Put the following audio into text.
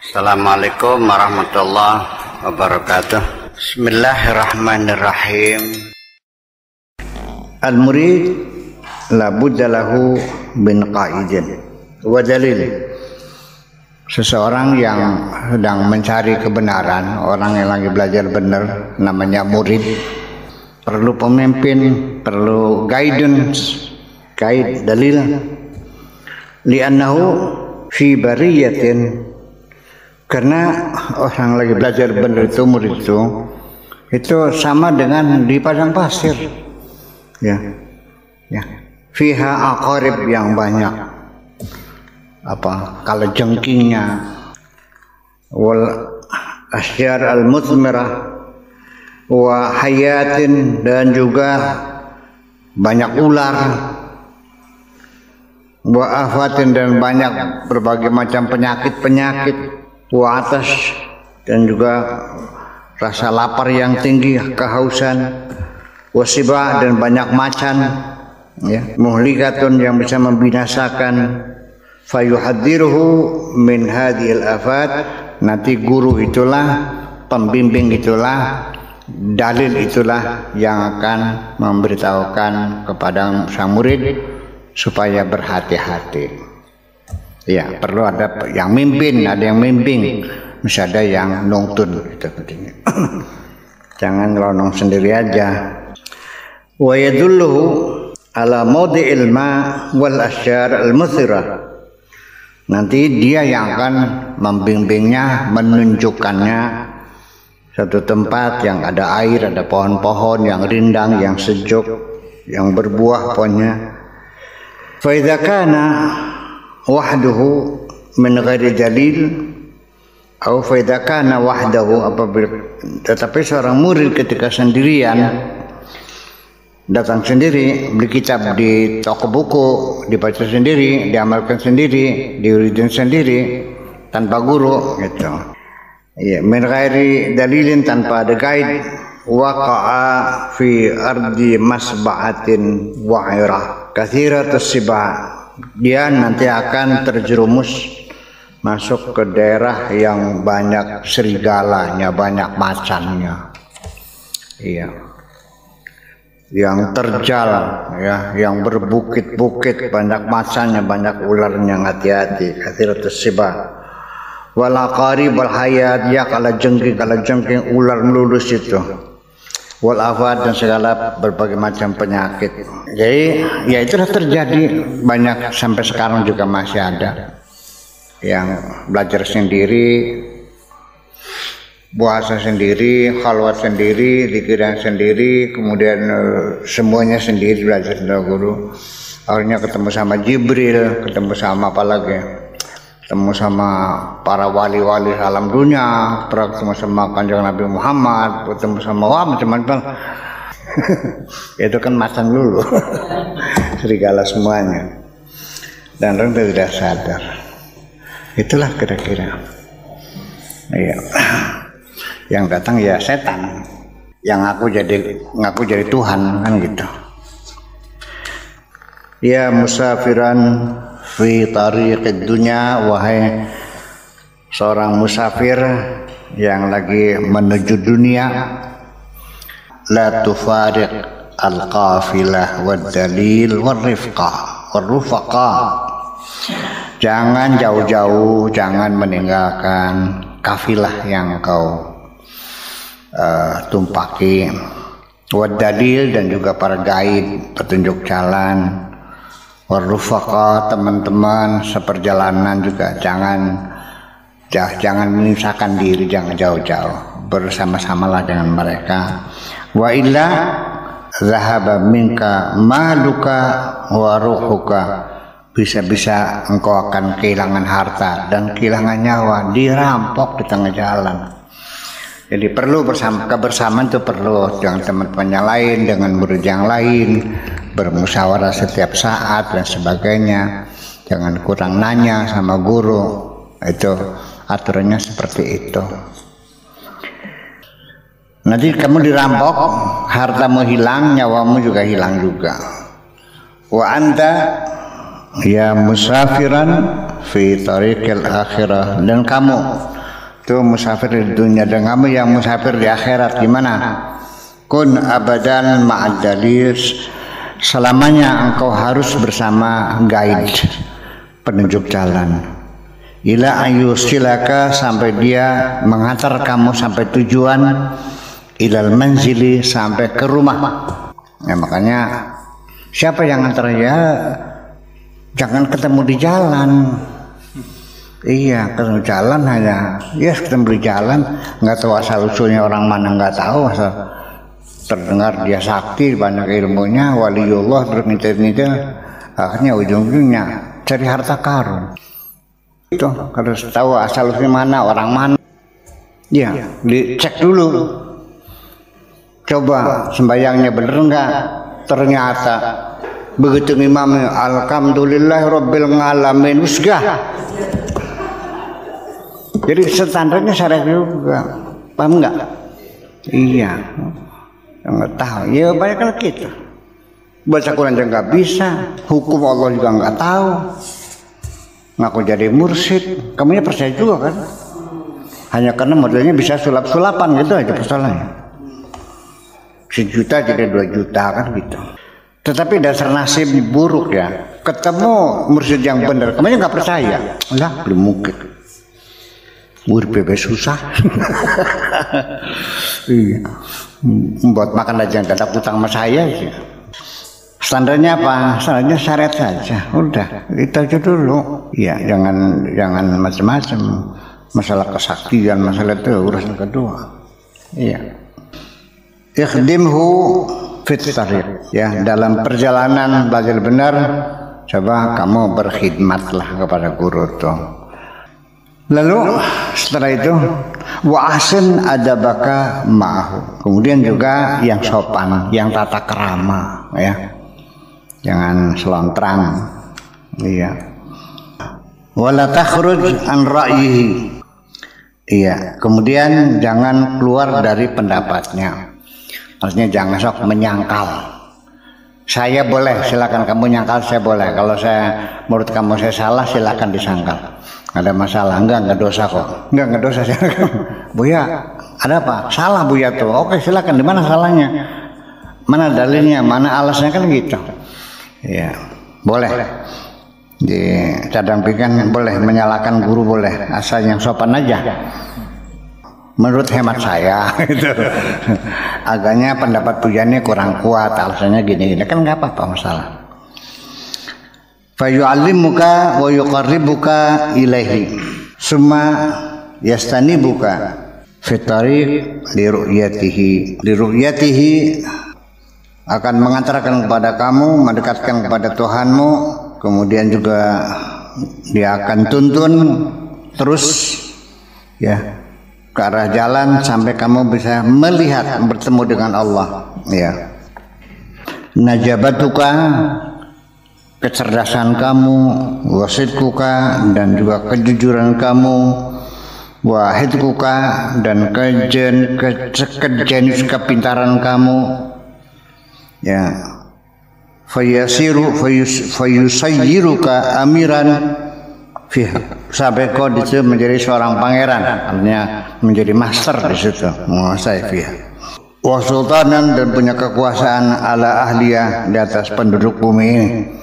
Assalamualaikum warahmatullahi wabarakatuh. Bismillahirrahmanirrahim. Al-murid la budda lahu bin qaidin wa dalil. Seseorang yang sedang mencari kebenaran, orang yang lagi belajar benar, namanya murid, perlu pemimpin, perlu guidance, guide, dalil. Li'annahu fi bariyatin, karena orang lagi belajar benar itu, murid itu sama dengan di padang pasir, ya, fiha aqarib, yang banyak kalajengkingnya, wal asyar al muthmirah, wa hayatin, dan juga banyak ular, wa afatin, dan banyak berbagai macam penyakit, wa atas, dan juga rasa lapar yang tinggi, kehausan, wasiba, dan banyak macan, ya, muhlikatun, yang bisa membinasakan, fayuhadziruhu min hadhil afat. Nanti guru itulah, pembimbing itulah, dalil itulah yang akan memberitahukan kepada sang murid supaya berhati-hati. Ya, perlu ada yang mimpin, ada yang membimbing, mesti ada yang nonton, itu pentingnya. Jangan lonong sendiri aja. Wa yadulluhu ala mawdi'il ma wal asyar al muthirah. Nanti dia yang akan membimbingnya, menunjukkannya satu tempat yang ada air, ada pohon-pohon yang rindang, yang sejuk, yang berbuah pohonnya. Fa idza kana wahdahu min ghairi dalil atau fa idza kana wahdahu, apabila tetapi seorang murid ketika sendirian, datang sendiri, beli kitab di toko buku, dibaca sendiri, diamalkan sendiri, diuridin sendiri tanpa guru, gitu. Ya, min ghairi dalilin, tanpa ada guide, waqa'a fi ardi masba'atin wa'irah katsiratus siba. Dia nanti akan terjerumus masuk ke daerah yang banyak serigalanya, banyak macannya, iya, yang terjal, ya, yang berbukit-bukit, banyak macannya, banyak ularnya. Hati-hati, katsiratus siba. Wal aqarib wal hayat, ya, kalajengking ular melulus itu. Wal afat, dan segala berbagai macam penyakit. Jadi ya itulah terjadi banyak, sampai sekarang juga masih ada yang belajar sendiri, puasa sendiri, khalwat sendiri, zikiran sendiri, kemudian semuanya sendiri, belajar dari guru. Akhirnya ketemu sama Jibril, ketemu sama apa lagi, ketemu sama para wali-wali alam dunia, ketemu sama Kanjeng Nabi Muhammad, ketemu sama macam-macam. Itu kan macan dulu. Serigala semuanya. Dan orang tidak sadar. Itulah kira-kira. Iya. Yang datang ya setan. Yang ngaku jadi Tuhan, kan gitu. Ya musafiran fi tariqid dunya, wahai seorang musafir yang lagi menuju dunia, la tufariq al-qafilah wad dalil wal rufaqa. Jangan jauh-jauh, jangan meninggalkan kafilah yang kau tumpaki, wad dalil, dan juga para guide, petunjuk jalan, wal rufaqa, teman-teman seperjalanan juga jangan memisahkan diri, jangan jauh-jauh, bersama-samalah dengan mereka. Wa illa zahaba minka maluka wa ruhuka, bisa-bisa engkau akan kehilangan harta dan kehilangan nyawa, dirampok di tengah jalan. Jadi perlu kebersamaan itu perlu, dengan teman-teman yang lain, dengan murid yang lain, bermusyawarah setiap saat dan sebagainya. Jangan kurang nanya sama guru, itu aturannya seperti itu. Nanti kamu dirampok, hartamu hilang, nyawamu juga hilang juga. Wa anta ya musafiran fi tariqil akhirah, dan kamu tuh musafir di dunia dan kamu yang musafir di akhirat. Gimana? Kun abadan ma'ad dalis, selamanya engkau harus bersama guide, penunjuk jalan. Ila ayusilaka, sampai dia menghantar kamu sampai tujuan. Ilal manzili, sampai ke rumah. Ya, makanya siapa yang ngantar ya jangan ketemu di jalan. Iya, ketemu jalan hanya ya ketemu di jalan, nggak tahu asal usulnya orang mana, nggak tahu, asal terdengar dia sakti, banyak ilmunya, waliullah, terus ngitir-ngitir, akhirnya ujung-ujungnya cari harta karun. Itu harus tahu asal usulnya mana, orang mana. Ya, dicek dulu. Coba sembayangnya bener enggak? Ternyata begitu imam alhamdulillah rabbil alamin usgah. Jadi standarnya syariat juga, paham enggak? Iya, enggak tahu. Ya banyak kalau gitu. Baca Quran juga enggak bisa, hukum Allah juga enggak tahu. Ngaku jadi mursyid, kamunya percaya juga kan? Hanya karena modelnya bisa sulap-sulapan gitu aja persoalannya. 1 juta jadi 2 juta kan gitu. Tetapi dasar nasib buruk ya, ketemu mursyid yang benar, kamu nggak percaya, lah belum mungkin. Urip bebas susah. Iya. Buat makan aja nggak ada utang sama saya sih. Standarnya apa? Standarnya syariat saja. Udah, itu aja dulu. Ya, jangan macam-macam. Masalah kesaktian, masalah itu urusan kedua. Iya. Ikhdimhu fit tariq, ya, dalam perjalanan belajar benar, coba kamu berkhidmatlah kepada guru tuh. Lalu setelah itu wa ahsin adabaka ma'ahu, kemudian juga yang sopan, yang tata kerama, ya, jangan selontrang, iya. Wala takhruj an ra'yihi, iya, kemudian jangan keluar dari pendapatnya. Maksudnya jangan sok menyangkal. Saya boleh, silakan kamu nyangkal, saya boleh. Kalau menurut kamu saya salah, silakan disangkal. Nggak ada masalah, enggak dosa kok. Enggak dosa. Buya, ada apa? Salah Buya tuh. Oke, silakan. Di mana salahnya? Mana dalilnya? Mana alasnya, kan gitu. Ya, boleh. Di cadang pikan boleh, menyalahkan guru boleh, asal yang sopan aja. Menurut hemat saya itu agaknya pendapat Buyani kurang kuat, alasannya gini kan nggak apa-apa, masalah. Fayu'allimuka wa yuqarribuka ilaihi summa yastanibuka fi tariq li ru'yatihi, akan mengantarkan kepada kamu, mendekatkan kepada Tuhanmu, kemudian juga dia akan tuntun terus, ya, ke arah jalan sampai kamu bisa melihat, bertemu dengan Allah, ya. Najabatuka, kecerdasan kamu, wasidkuka, dan juga kejujuran kamu, wahidkuka, dan kepintaran kamu, ya. Fayusayyiruka amiran fiha, sampai kau itu menjadi seorang pangeran, artinya menjadi master di situ, menguasai fiha. Wa sultanan, dan punya kekuasaan ala ahliyah, di atas penduduk bumi ini.